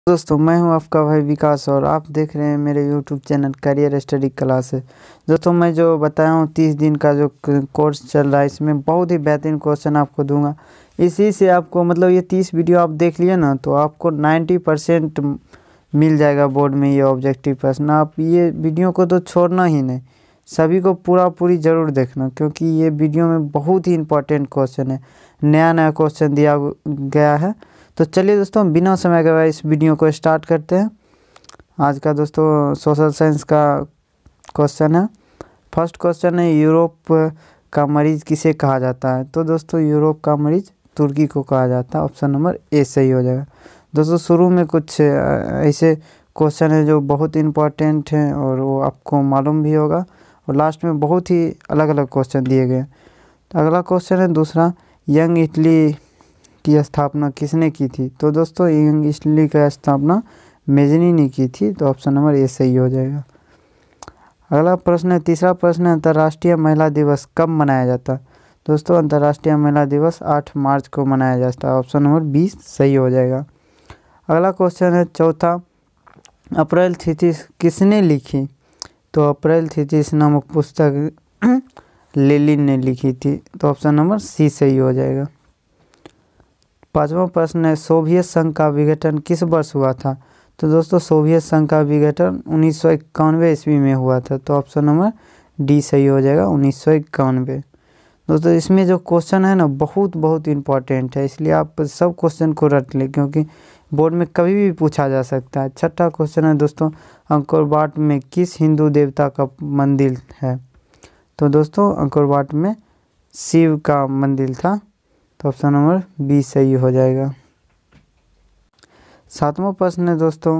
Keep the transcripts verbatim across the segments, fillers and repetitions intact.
दोस्तों मैं हूं आपका भाई विकास और आप देख रहे हैं मेरे YouTube channel career study classes. दोस्तों मैं जो बताया हूं तीस दिन का जो कोर्स चल रहा है इसमें बहुत ही बेहतरीन क्वेश्चन आपको दूंगा। इसी से आपको मतलब ये तीस वीडियो आप देख लिए ना तो आपको नब्बे परसेंट मिल जाएगा बोर्ड में ये ऑब्जेक्टिव प्रश्न। आप ये वीडियो को तो छोड़ना ही नहीं, सभी को पूरा पूरी ज़रूर देखना क्योंकि ये वीडियो में बहुत ही इंपॉर्टेंट क्वेश्चन है, नया नया क्वेश्चन दिया गया है। तो चलिए दोस्तों बिना समय गवाए इस वीडियो को स्टार्ट करते हैं। आज का दोस्तों सोशल साइंस का क्वेश्चन है। फर्स्ट क्वेश्चन है यूरोप का मरीज़ किसे कहा जाता है। तो दोस्तों यूरोप का मरीज़ तुर्की को कहा जाता है। ऑप्शन नंबर ए सही हो जाएगा। दोस्तों शुरू में कुछ ऐसे क्वेश्चन है जो बहुत इम्पोर्टेंट हैं और वो आपको मालूम भी होगा और लास्ट में बहुत ही अलग अलग क्वेश्चन दिए गए। तो अगला क्वेश्चन है दूसरा, यंग इटली की स्थापना किसने की थी। तो दोस्तों यंग इटली की स्थापना मेजनी ने की थी। तो ऑप्शन नंबर ए सही हो जाएगा। अगला प्रश्न है तीसरा प्रश्न है अंतर्राष्ट्रीय महिला दिवस कब मनाया जाता है। दोस्तों अंतर्राष्ट्रीय महिला दिवस आठ मार्च को मनाया जाता है। ऑप्शन नंबर बी सही हो जाएगा। अगला क्वेश्चन है चौथा, अप्रैल थीसिस किसने लिखी। तो अप्रैल थीसिस नामक पुस्तक लेनिन ने लिखी थी। तो ऑप्शन नंबर सी सही हो जाएगा। पांचवा प्रश्न है सोवियत संघ का विघटन किस वर्ष हुआ था। तो दोस्तों सोवियत संघ का विघटन उन्नीस सौ इक्यानवे ईस्वी में हुआ था। तो ऑप्शन नंबर डी सही हो जाएगा, उन्नीस सौ इक्यानवे। दोस्तों इसमें जो क्वेश्चन है ना बहुत बहुत इम्पोर्टेंट है, इसलिए आप सब क्वेश्चन को रट लें क्योंकि बोर्ड में कभी भी पूछा जा सकता है। छठा क्वेश्चन है दोस्तों, अंकोर वाट में किस हिंदू देवता का मंदिर है। तो दोस्तों अंकोर वाट में शिव का मंदिर था। तो ऑप्शन नंबर बी सही हो जाएगा। सातवां प्रश्न है दोस्तों,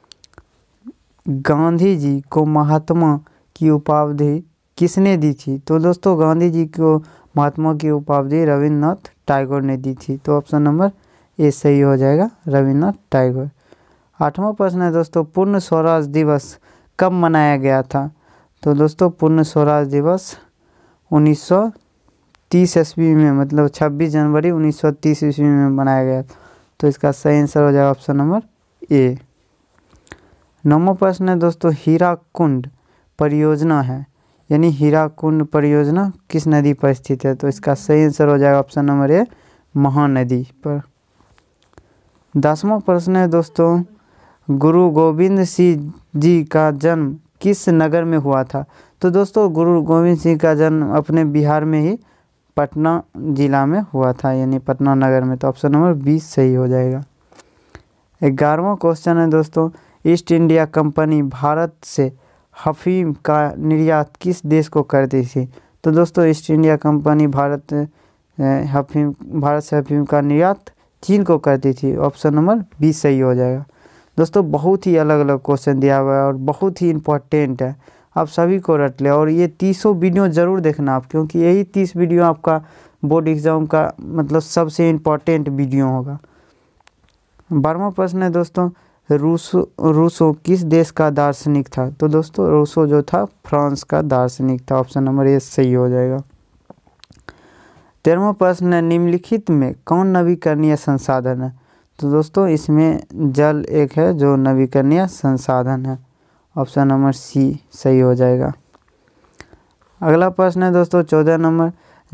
गांधी जी को महात्मा की उपाधि किसने दी थी। तो दोस्तों गांधी जी को महात्मा की उपाधि रविन्द्रनाथ टैगोर ने दी थी। तो ऑप्शन नंबर ए सही हो जाएगा, रविन्द्रनाथ टैगोर। आठवां प्रश्न है दोस्तों, पूर्ण स्वराज दिवस कब मनाया गया था। तो दोस्तों पूर्ण स्वराज दिवस उन्नीस सौ तीस ईस्वी में मतलब छब्बीस जनवरी उन्नीस सौ तीस ईस्वी में मनाया गया। तो इसका सही आंसर हो जाएगा ऑप्शन नंबर ए। नौवां प्रश्न है दोस्तों, हीराकुंड परियोजना है यानी हीराकुंड परियोजना किस नदी पर स्थित है। तो इसका सही आंसर हो जाएगा ऑप्शन नंबर ए, महानदी पर। दसवां प्रश्न है दोस्तों, गुरु गोविंद सिंह जी का जन्म किस नगर में हुआ था। तो दोस्तों गुरु गोविंद सिंह का जन्म अपने बिहार में ही पटना जिला में हुआ था यानी पटना नगर में। तो ऑप्शन नंबर बीस सही हो जाएगा। ग्यारहवां क्वेश्चन है दोस्तों, ईस्ट इंडिया कंपनी भारत से अफीम का निर्यात किस देश को करती थी। तो दोस्तों ईस्ट इंडिया कंपनी भारत अफीम भारत से अफीम का निर्यात चीन को करती थी। ऑप्शन नंबर बीस सही हो जाएगा। दोस्तों बहुत ही अलग अलग क्वेश्चन दिया हुआ है और बहुत ही इम्पोर्टेंट है, आप सभी को रट लें और ये तीसों वीडियो ज़रूर देखना आप क्योंकि यही तीस वीडियो आपका बोर्ड एग्ज़ाम का मतलब सबसे इम्पोर्टेंट वीडियो होगा। बारहवां प्रश्न है दोस्तों, रूसो रूसो किस देश का दार्शनिक था। तो दोस्तों रूसो जो था फ्रांस का दार्शनिक था। ऑप्शन नंबर ए सही हो जाएगा। तेरहवां प्रश्न है, निम्नलिखित में कौन नवीकरणीय संसाधन है। तो दोस्तों इसमें जल एक है जो नवीकरणीय संसाधन है। ऑप्शन नंबर सी सही हो जाएगा। अगला प्रश्न है दोस्तों चौदह नंबर,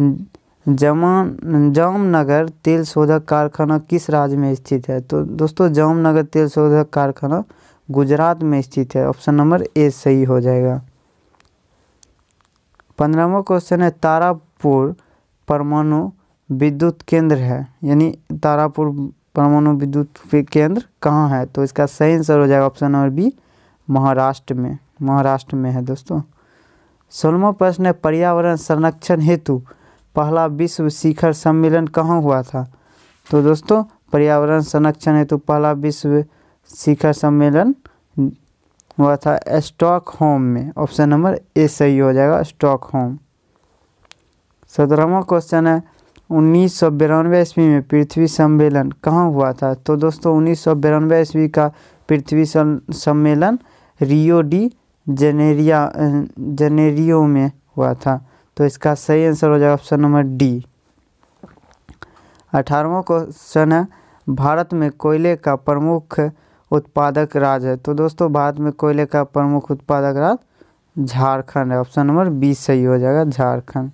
जमान जामनगर तेल शोधक कारखाना किस राज्य में स्थित है। तो दोस्तों जामनगर तेल शोधक कारखाना गुजरात में स्थित है। ऑप्शन नंबर ए सही हो जाएगा। पंद्रहवां क्वेश्चन है, तारापुर परमाणु विद्युत केंद्र है यानी तारापुर परमाणु विद्युत केंद्र कहाँ है। तो इसका सही आंसर हो जाएगा ऑप्शन नंबर बी, महाराष्ट्र में महाराष्ट्र में है दोस्तों। सोलहवां प्रश्न है, पर्यावरण संरक्षण हेतु पहला विश्व शिखर सम्मेलन कहाँ हुआ था। तो दोस्तों पर्यावरण संरक्षण हेतु पहला विश्व शिखर सम्मेलन हुआ था स्टॉकहोम में। ऑप्शन नंबर ए सही हो जाएगा, स्टॉकहोम। सत्रहवां क्वेश्चन है, उन्नीस सौ बिरानवे ईस्वी में पृथ्वी सम्मेलन कहाँ हुआ था। तो दोस्तों उन्नीस सौ बिरानवे ईस्वी का पृथ्वी सम्मेलन रियो डी जेनेरिया जेनेरियो में हुआ था। तो इसका सही आंसर हो जाएगा ऑप्शन नंबर डी। अठारहवां क्वेश्चन है, भारत में कोयले का प्रमुख उत्पादक राज्य है? तो दोस्तों भारत में कोयले का प्रमुख उत्पादक राज्य झारखंड है। ऑप्शन नंबर बी सही हो जाएगा, झारखंड।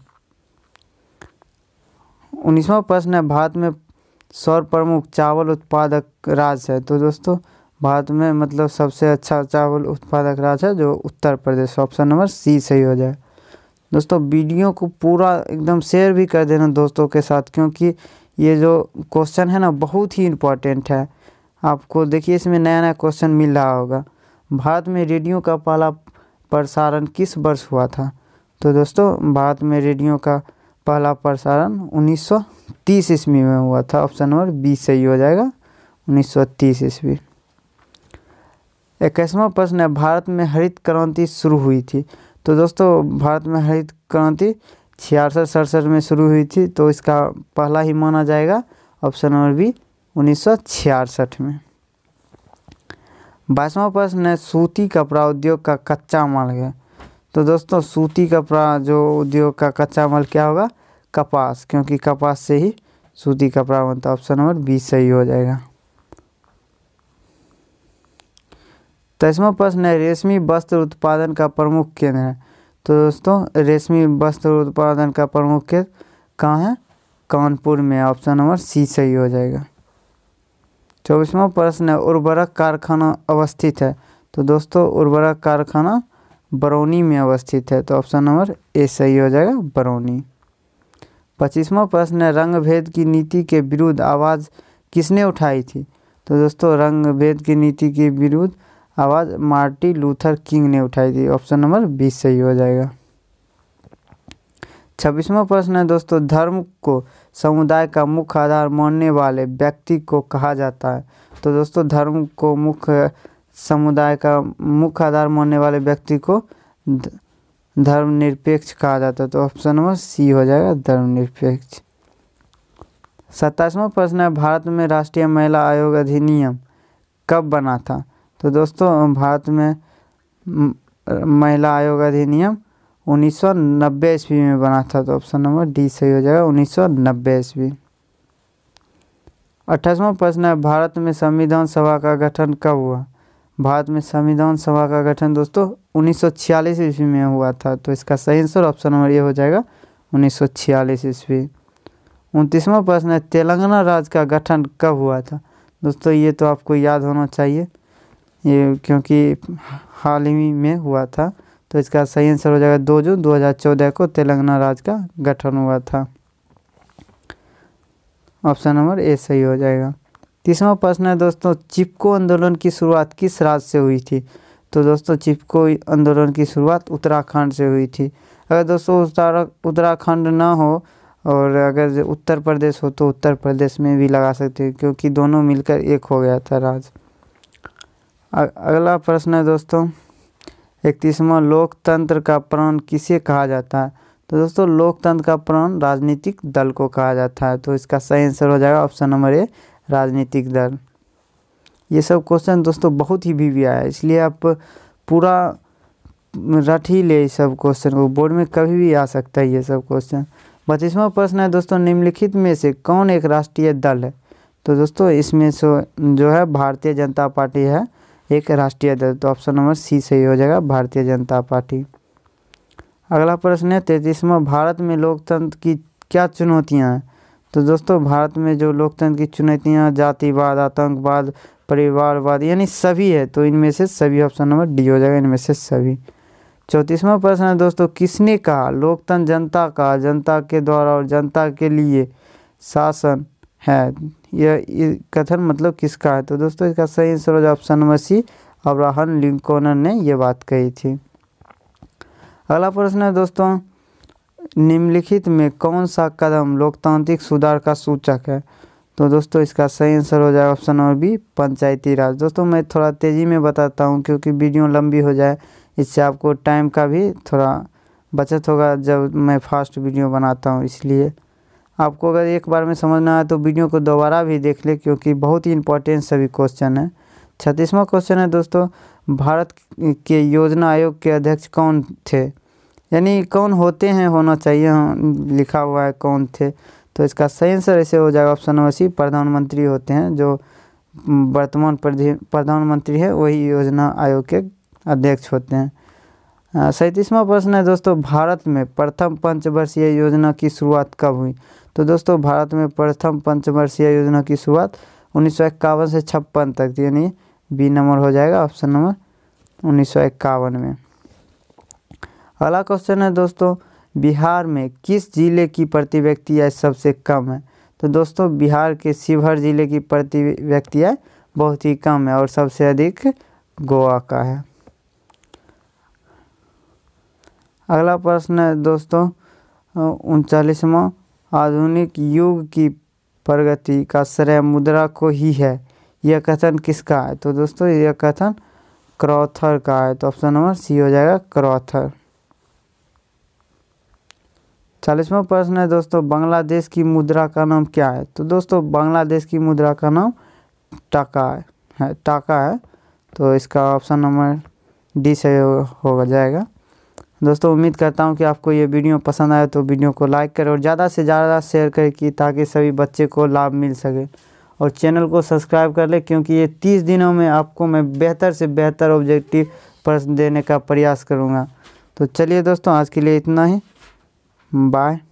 उन्नीसवां प्रश्न है, भारत में सौर प्रमुख चावल उत्पादक राज्य है? तो दोस्तों भारत में मतलब सबसे अच्छा चावल उत्पादक राज्य है जो उत्तर प्रदेश। ऑप्शन नंबर सी सही हो जाए। दोस्तों वीडियो को पूरा एकदम शेयर भी कर देना दोस्तों के साथ, क्योंकि ये जो क्वेश्चन है ना बहुत ही इम्पोर्टेंट है। आपको देखिए इसमें नया नया क्वेश्चन मिल रहा होगा। भारत में रेडियो का पहला प्रसारण किस वर्ष हुआ था? तो दोस्तों भारत में रेडियो का पहला प्रसारण उन्नीस सौ तीस ईस्वी में हुआ था। ऑप्शन नंबर बी सही हो जाएगा, उन्नीस सौ तीस ईस्वी। इक्कीसवां प्रश्न है, भारत में हरित क्रांति शुरू हुई थी? तो दोस्तों भारत में हरित क्रांति छियासठ सड़सठ में शुरू हुई थी, तो इसका पहला ही माना जाएगा। ऑप्शन नंबर बी उन्नीस सौ छियासठ में। बाईसवां प्रश्न है, सूती कपड़ा उद्योग का कच्चा माल है? तो दोस्तों सूती कपड़ा जो उद्योग का कच्चा माल क्या होगा? कपास, क्योंकि कपास से ही सूती कपड़ा बनता है। ऑप्शन नंबर बी सही हो जाएगा। तेईसवां प्रश्न है, रेशमी वस्त्र उत्पादन का प्रमुख केंद्र है? तो दोस्तों रेशमी वस्त्र उत्पादन का प्रमुख केंद्र कहाँ है? कानपुर में। ऑप्शन नंबर सी सही हो जाएगा। चौबीसवां प्रश्न है, उर्वरक कारखाना अवस्थित है? तो दोस्तों उर्वरक कारखाना बरौनी में अवस्थित है, तो ऑप्शन नंबर ए सही हो जाएगा, बरौनी। पच्चीसवां प्रश्न है, रंग भेद की नीति के विरुद्ध आवाज़ किसने उठाई थी? तो दोस्तों रंग भेद की नीति के विरुद्ध आवाज़ मार्टिन लूथर किंग ने उठाई थी। ऑप्शन नंबर बी सही हो जाएगा। छब्बीसवां प्रश्न है दोस्तों, धर्म को समुदाय का मुख्य आधार मानने वाले व्यक्ति को कहा जाता है? तो दोस्तों धर्म को मुख्य समुदाय का मुख्य आधार मानने वाले व्यक्ति को धर्मनिरपेक्ष कहा जाता है, तो ऑप्शन नंबर सी हो जाएगा, धर्मनिरपेक्ष। सत्ताईसवां प्रश्न है, भारत में राष्ट्रीय महिला आयोग अधिनियम कब बना था? तो दोस्तों भारत में महिला आयोग अधिनियम उन्नीस सौ नब्बे ईस्वी में बना था, तो ऑप्शन नंबर डी सही हो जाएगा, उन्नीस सौ नब्बे ईस्वी। अट्ठाईसवां प्रश्न है, भारत में संविधान सभा का गठन कब हुआ? भारत में संविधान सभा का गठन दोस्तों उन्नीस सौ छियालीस ईस्वी में हुआ था, तो इसका सही आंसर ऑप्शन नंबर ये हो जाएगा, उन्नीस सौ छियालीस ईस्वी। उनतीसवां प्रश्न है, तेलंगाना राज्य का गठन कब हुआ था? दोस्तों ये तो आपको याद होना चाहिए, ये क्योंकि हाल ही में हुआ था, तो इसका सही आंसर हो जाएगा दो जून दो हज़ार चौदह को तेलंगाना राज्य का गठन हुआ था। ऑप्शन नंबर ए सही हो जाएगा। तीसवां प्रश्न है दोस्तों, चिपको आंदोलन की शुरुआत किस राज्य से हुई थी? तो दोस्तों चिपको आंदोलन की शुरुआत उत्तराखंड से हुई थी। अगर दोस्तों उत्तराखंड ना हो और अगर उत्तर प्रदेश हो तो उत्तर प्रदेश में भी लगा सकते हैं, क्योंकि दोनों मिलकर एक हो गया था राज्य। अगला प्रश्न है दोस्तों, इकतीसवां, लोकतंत्र का प्राण किसे कहा जाता है? तो दोस्तों लोकतंत्र का प्राण राजनीतिक दल को कहा जाता है, तो इसका सही आंसर हो जाएगा ऑप्शन नंबर ए, राजनीतिक दल। ये सब क्वेश्चन दोस्तों बहुत ही भी, भी आया है, इसलिए आप पूरा रट ही ले इस सब क्वेश्चन को, बोर्ड में कभी भी आ सकता है ये सब क्वेश्चन। बत्तीसवां प्रश्न है दोस्तों, निम्नलिखित में से कौन एक राष्ट्रीय दल है? तो दोस्तों इसमें से जो है भारतीय जनता पार्टी है एक राष्ट्रीय दल, तो ऑप्शन नंबर सी सही हो जाएगा, भारतीय जनता पार्टी। अगला प्रश्न है तैंतीसवां, भारत में लोकतंत्र की क्या चुनौतियां हैं? तो दोस्तों भारत में जो लोकतंत्र की चुनौतियां जातिवाद, आतंकवाद, परिवारवाद यानी सभी है, तो इनमें से सभी, ऑप्शन नंबर डी हो जाएगा, इनमें से सभी। चौंतीसवां प्रश्न है दोस्तों, किसने कहा लोकतंत्र जनता का, जनता के द्वारा और जनता के लिए शासन है? यह कथन मतलब किसका है? तो दोस्तों इसका सही आंसर हो जाए option number C, Abraham Lincoln ने यह बात कही थी। अगला प्रश्न है दोस्तों, निम्नलिखित में कौन सा कदम लोकतांत्रिक सुधार का सूचक है? तो दोस्तों इसका सही आंसर हो जाएगा option number B, panchayati raj. दोस्तों मैं थोड़ा तेज़ी में बताता हूँ क्योंकि वीडियो लंबी हो जाए, इससे आपको टाइम का भी थोड़ा बचत होगा जब मैं फास्ट वीडियो बनाता हूँ, इसलिए आपको अगर एक बार में समझ ना आए तो वीडियो को दोबारा भी देख ले, क्योंकि बहुत ही इंपॉर्टेंट सभी क्वेश्चन है। छत्तीसवां क्वेश्चन है दोस्तों, भारत के योजना आयोग के अध्यक्ष कौन थे? यानी कौन होते हैं, होना चाहिए, लिखा हुआ है कौन थे, तो इसका सही आंसर ऐसे हो जाएगा ऑप्शन नंबर सी, प्रधानमंत्री होते हैं जो वर्तमान प्रधानमंत्री है वही योजना आयोग के अध्यक्ष होते हैं। सैंतीसवां प्रश्न है दोस्तों, भारत में प्रथम पंचवर्षीय योजना की शुरुआत कब हुई? तो दोस्तों भारत में प्रथम पंचवर्षीय योजना की शुरुआत उन्नीस सौ इक्यावन से छप्पन तक, यानी बी नंबर हो जाएगा ऑप्शन नंबर उन्नीस सौ इक्यावन में। अगला क्वेश्चन है दोस्तों, बिहार में किस जिले की प्रति व्यक्ति आय सबसे कम है? तो दोस्तों बिहार के शिवहर जिले की प्रति व्यक्ति आय बहुत ही कम है और सबसे अधिक गोवा का है। अगला प्रश्न है दोस्तों उनचालीसवां, आधुनिक युग की प्रगति का श्रेय मुद्रा को ही है, यह कथन किसका है? तो दोस्तों यह कथन क्रॉथर का है, तो ऑप्शन नंबर सी हो जाएगा क्रॉथर। चालीसवां प्रश्न है दोस्तों, बांग्लादेश की मुद्रा का नाम क्या है? तो दोस्तों बांग्लादेश की मुद्रा का नाम टाका है टाका है तो इसका ऑप्शन नंबर डी से हो जाएगा। दोस्तों उम्मीद करता हूं कि आपको ये वीडियो पसंद आया, तो वीडियो को लाइक करें और ज़्यादा से ज़्यादा शेयर करें कि ताकि सभी बच्चे को लाभ मिल सके, और चैनल को सब्सक्राइब कर ले, क्योंकि ये तीस दिनों में आपको मैं बेहतर से बेहतर ऑब्जेक्टिव प्रश्न देने का प्रयास करूँगा। तो चलिए दोस्तों आज के लिए इतना ही, बाय।